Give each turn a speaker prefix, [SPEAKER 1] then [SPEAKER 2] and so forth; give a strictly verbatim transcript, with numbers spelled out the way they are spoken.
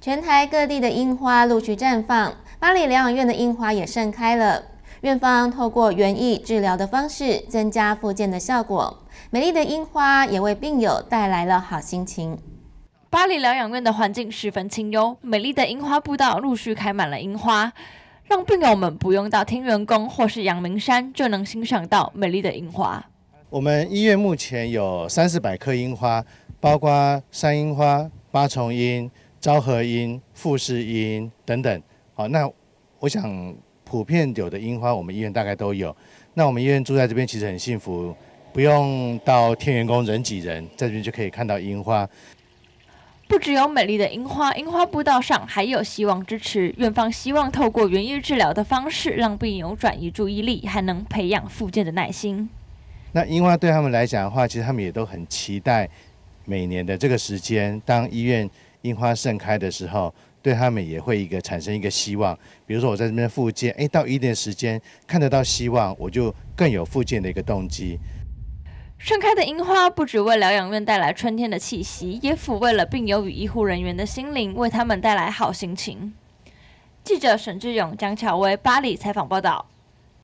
[SPEAKER 1] 全台各地的樱花陆续绽放，八里疗养院的樱花也盛开了。院方透过园艺治疗的方式，增加复健的效果。美丽的樱花也为病友带来了好心情。
[SPEAKER 2] 八里疗养院的环境十分清幽，美丽的樱花步道陆续开满了樱花，让病友们不用到天元宫或是阳明山就能欣赏到美丽的樱花。
[SPEAKER 3] 我们医院目前有三四百棵樱花，包括山樱花、八重樱、昭和樱、富士樱等等。好，那我想普遍有的樱花，我们医院大概都有。那我们医院住在这边其实很幸福，不用到天元宫人挤人，在这边就可以看到樱花。
[SPEAKER 2] 不只有美丽的樱花，樱花步道上还有希望支持。院方希望透过园艺治疗的方式，让病友转移注意力，还能培养复健的耐心。
[SPEAKER 3] 那樱花对他们来讲的话，其实他们也都很期待每年的这个时间，当医院樱花盛开的时候，对他们也会一个产生一个希望。比如说我在这边复健，哎，到一定的时间看得到希望，我就更有复健的一个动机。
[SPEAKER 2] 盛开的樱花不只为疗养院带来春天的气息，也抚慰了病友与医护人员的心灵，为他们带来好心情。记者沈志勇、江巧薇，巴黎采访报道。